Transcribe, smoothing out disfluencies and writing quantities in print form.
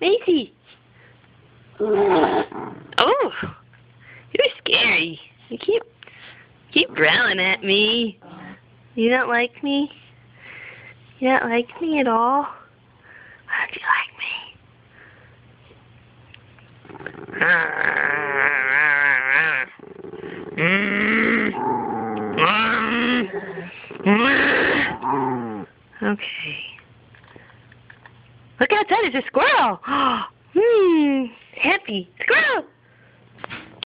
Macy. Oh, you're scary. You keep growling at me. You don't like me? You don't like me at all? Why don't you like me? Okay. Look outside, there's a squirrel. Happy. Squirrel!